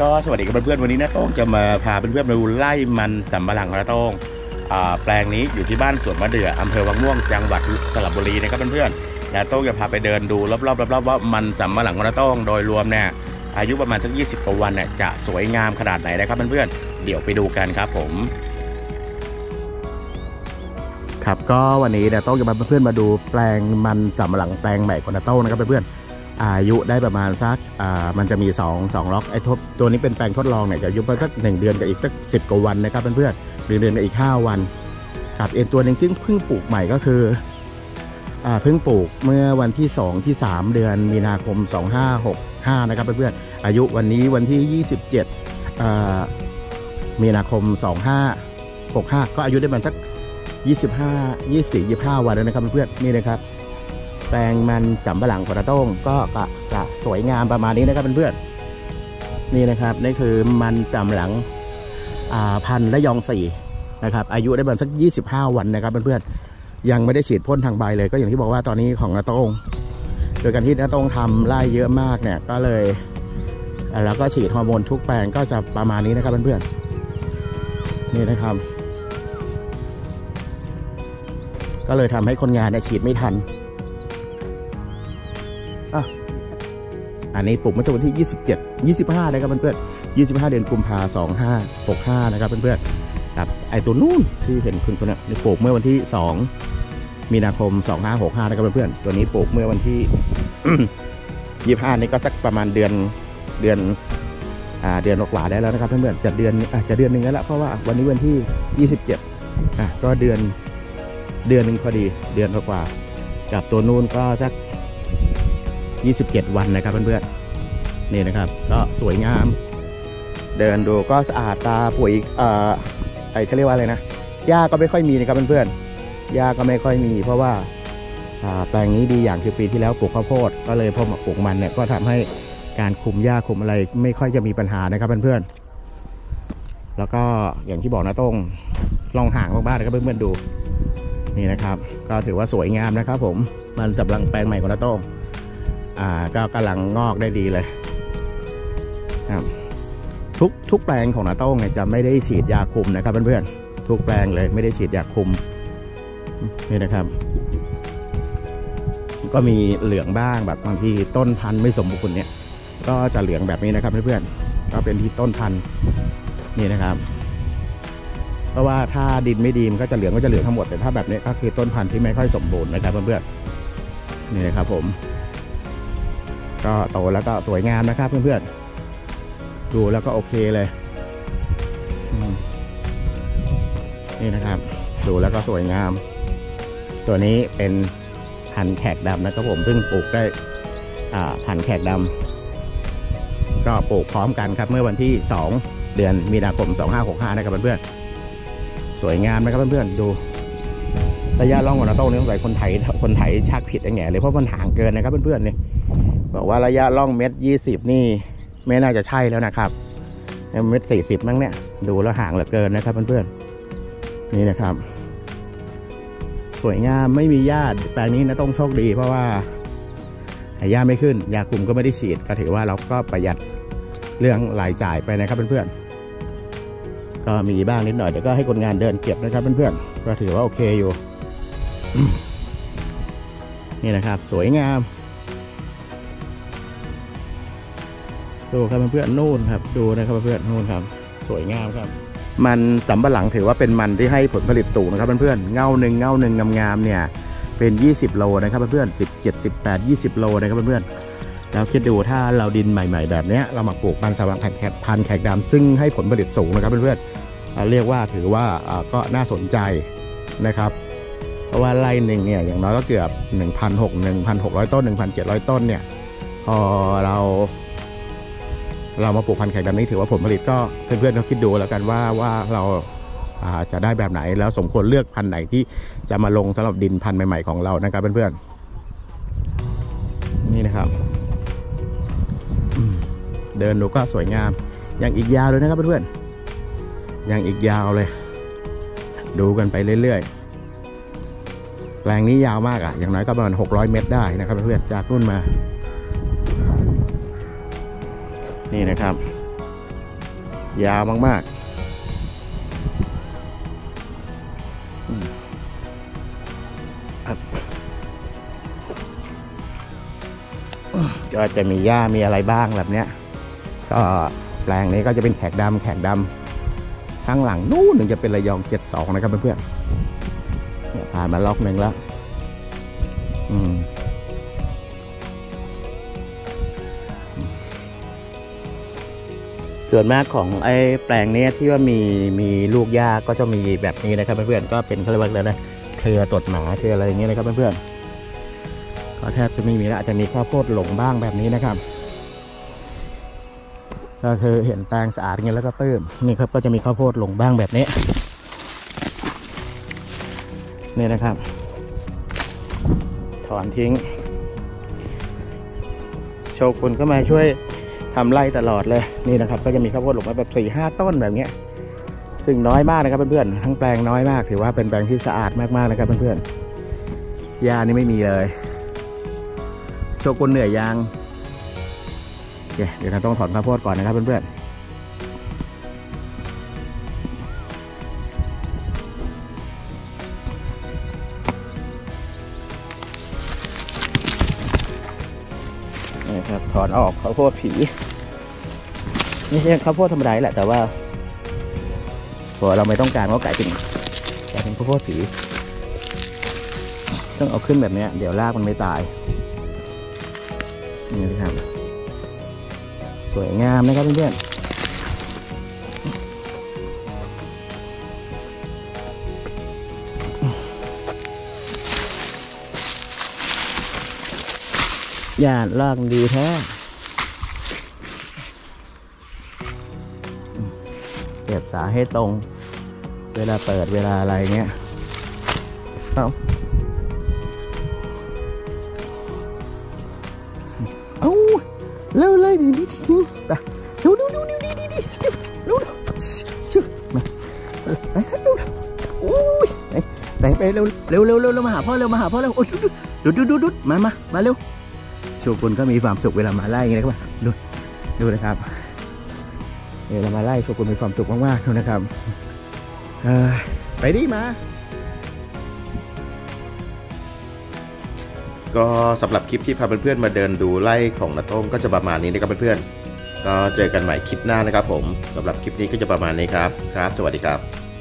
ก็สวัสดีกับเพื่อนๆวันนี้นะโต้งจะมาพาเพื่อนๆมาดูไร่มันสำปะหลังของนะโต้งแปลงนี้อยู่ที่บ้านสวนมะเดื่ออำเภอวังม่วงจังหวัดสระบุรีนะครับเพื่อนๆนะโต้งจะพาไปเดินดูรอบๆว่ามันสำปะหลังของนะโต้งโดยรวมเนี่ยอายุประมาณสัก20 กว่าวันเนี่ยจะสวยงามขนาดไหนนะครับเพื่อนๆเดี๋ยวไปดูกันครับผมครับก็วันนี้นะโต้งจะพาเพื่อนๆมาดูแปลงมันสำปะหลังแปลงใหม่ของนะโต้งนะครับเพื่อนๆอายุได้ประมาณสักมันจะมี2ล็อกไอ้ทบตัวนี้เป็นแปลงทดลองเนี่ยจะอายุประมาณสัก1 เดือนกับอีกสัก10 กว่าวันนะครับเพื่อนๆ1 เดือนกับอีก5 วันครับตัวหนึ่งที่เพิ่งปลูกใหม่ก็คือเพิ่งปลูกเมื่อวันที่2ที่3เดือนมีนาคม2565นะครับเพื่อนๆอายุวันนี้วันที่27มีนาคม2565ก็อายุได้ประมาณสัก24-25 วันแล้วนะครับเพื่อนๆนี่นะครับแปลงมันสำปะหลังของนะโต้งก็จะสวยงามประมาณนี้นะครับเพื่อนๆนี่นะครับนี่คือมันสำปะหลังพันธุ์ระยอง4นะครับอายุได้ประมาณสัก25 วันนะครับเพื่อนๆยังไม่ได้ฉีดพ่นทางใบเลยก็อย่างที่บอกว่าตอนนี้ของนะโต้งโดยการที่นะโต้งทำไร่เยอะมากเนี่ยก็เลยแล้วก็ฉีดฮอร์โมนทุกแปลงก็จะประมาณนี้นะครับเพื่อนๆนี่นะครับก็เลยทำให้คนงานเนี่ยฉีดไม่ทันอันนี้ปลูกเมื่อวันที่25นะครับเพื่อนๆ25 เดือนกุมภาพันธ์2565นะครับเพื่อนๆครับไอตัวนู้นที่เห็นคุณคนนี้ปลูกเมื่อวันที่2 มีนาคม2565นะครับเพื่อนๆตัวนี้ปลูกเมื่อวันที่25นี่ก็สักประมาณเดือนกว่าได้แล้วนะครับเพื่อนๆจะเดือนนึงแล้วละเพราะว่าวันนี้วันที่27ก็เดือนนึงพอดีเดือนกว่ากับตัวนู้นก็สัก27 วันนะครับเพื่อนๆนี่นะครับก็สวยงามเดินดูก็สะอาดตาปุ๋ยเขาเรียกว่าอะไรนะหญ้าก็ไม่ค่อยมีนะครับเพื่อนๆหญ้าก็ไม่ค่อยมีเพราะว่าแปลงนี้ดีอย่างคือปีที่แล้วปลูกข้าวโพดก็เลยพอมาปลูกมันเนี่ยก็ทำให้การคุมหญ้าคุมอะไรไม่ค่อยจะมีปัญหานะครับเพื่อนๆแล้วก็อย่างที่บอกนะต้องลองห่างบ้างๆนะครับเพื่อนๆดูนี่นะครับก็ถือว่าสวยงามนะครับผมมันสำปะหลังแปลงใหม่ของนะต้องก็กำลังงอกได้ดีเลยครับทุกแปลงของนาโต้งเนี่ยจะไม่ได้ฉีดยาคุมนะครับเพื่อนๆทุกแปลงเลยไม่ได้ฉีดยาคุมนี่นะครับก็มีเหลืองบ้างแบบบางทีต้นพันธุ์ไม่สมบูรณ์เนี่ยก็จะเหลืองแบบนี้นะครับเพื่อนๆก็เป็นที่ต้นพันธุ์นี่นะครับเพราะว่าถ้าดินไม่ดีมันก็จะเหลืองทั้งหมดแต่ถ้าแบบนี้ก็คือต้นพันธุ์ที่ไม่ค่อยสมบูรณ์นะครับเพื่อนๆนี่นะครับผมก็โตแล้วก็สวยงามนะครับเพื่อนๆดูแล้วก็โอเคเลยนี่นะครับดูแล้วก็สวยงามตัวนี้เป็นพันธุ์แขกดำนะครับผมเพิ่งปลูกได้พันธุ์แขกดำก็ปลูกพร้อมกันครับเมื่อวันที่2 เดือนมีนาคม2565นะครับเพื่อนๆสวยงามนะครับเพื่อนๆดูระยะร่องของนาโต้นี่สงสัยคนไถชักผิดแง่เลยเพราะมันห่างเกินนะครับเพื่อนๆเนี่ยบอกว่าระยะล่อง1.20 นี่ไม่น่าจะใช่แล้วนะครับ1.40 มั้งเนี่ยดูแล้วห่างเหลือเกินนะครับเพื่อนๆนี่นะครับสวยงามไม่มีหญ้าแปลงนี้นะต้องโชคดีเพราะว่าหญ้าไม่ขึ้นยาคุมก็ไม่ได้ฉีดก็ถือว่าเราก็ประหยัดเรื่องรายจ่ายไปนะครับเพื่อนๆก็มีบ้างนิดหน่อยเดี๋ยวก็ให้คนงานเดินเก็บนะครับเพื่อนๆก็ถือว่าโอเคอยู่นี่นะครับสวยงามดูครับเพื่อนๆนู่นครับดูนะครับเพื่อนๆนู่นครับสวยงามครับมันสำปะหลังถือว่าเป็นมันที่ให้ผลผลิตสูงนะครับเพื่อนๆเงาหนึ่งงามๆเนี่ยเป็น20 โลนะครับเพื่อนๆ17 18 20 โลนะครับเพื่อนๆแล้วคิดดูถ้าเราดินใหม่ๆแบบนี้เรามาปลูกมันสำปะหลังพันธุ์แขกดำซึ่งให้ผลผลิตสูงนะครับเพื่อนๆเรียกว่าถือว่าก็น่าสนใจนะครับเพราะว่าไร่หนึ่งเนี่ยอย่างน้อยก็เกือบ 1,600 ต้น 1,700 ต้นเนี่ยพอเรามาปลูกพันธุ์แขกดำนี้ถือว่าผลผลิตก็เพื่อนๆต้องคิดดูแล้วกันว่าเราจะได้แบบไหนแล้วสมควรเลือกพันธุ์ไหนที่จะมาลงสำหรับดินพันธุ์ใหม่ๆของเรานะครับเพื่อนๆนี่นะครับเดินดูก็สวยงามยังอีกยาวเลยนะครับเพื่อนๆยังอีกยาวเลยดูกันไปเรื่อยๆแปลงนี้ยาวมากอย่างน้อยก็ประมาณ600 เมตรได้นะครับเพื่อนๆจากนู่นมานี่นะครับยาวมากๆก็จะมีหญ้ามีอะไรบ้างแบบเนี้ยก็แปลงนี้ก็จะเป็นแขกดำข้างหลังนู่นถึงจะเป็นระยอง72นะครับเพื่อนๆผ่านมาล็อกหนึ่งแล้วส่วนมากของไอ้แปลงนี้ที่ว่ามีลูกหญ้าก็จะมีแบบนี้นะครับเพื่อนๆก็เป็นเขาเรียกว่าอะไรนะเครือตดหมาเครืออะไรอย่างเงี้ยนะครับเพื่อนๆก็แทบจะไม่มีแล้วอาจจะมีข้าวโพดหลงบ้างแบบนี้นะครับก็คือเห็นแปลงสะอาดอย่างเงี้ยแล้วก็ปลื้มนี่ครับก็จะมีข้าวโพดหลงบ้างแบบนี้นี่นะครับถอนทิ้งโชกุนก็มาช่วยทำไร่ตลอดเลยนี่นะครับก็จะมีข้าวโพดหลงมาแบบ4-5 ต้นแบบนี้ซึ่งน้อยมากนะครับเพื่อนๆทั้งแปลงน้อยมากถือว่าเป็นแปลงที่สะอาดมากๆนะครับเพื่อนๆหญ้านี่ไม่มีเลยโชกุนเหนื่อยยังโอเคเดี๋ยวเราต้องถอนข้าวโพดก่อนนะครับเพื่อนๆนี่ครับถอนออกข้าวโพดผีนี่ใช่ข้าวโพดธรรมดาแหละแต่ว่าพอเราไม่ต้องการก็กลายเป็นข้าวโพดผีต้องเอาขึ้นแบบนี้เดี๋ยวรากมันไม่ตายนี่นะครับสวยงามนะครับเพื่อนๆหญ้ารากดีแท้เก็บสาให้ตรงเวลาเปิดเวลาอะไรเงี้ยเอาเร็วเลยดิไปดูมาโอ้ยไปเร็วมาหาพ่อเร็วโอ้ยดูมาเร็วโชกุนก็มีความสุขเวลามาไล่อย่างนี้นะครับดูนะครับเวลามาไล่โชกุนมีความสุขมากๆนะครับไปดิมาก็สำหรับคลิปที่พาเพื่อนๆมาเดินดูไร่ของน้าต้งก็จะประมาณนี้นะครับเพื่อนๆก็เจอกันใหม่คลิปหน้านะครับผมสำหรับคลิปนี้ก็จะประมาณนี้ครับสวัสดีครับ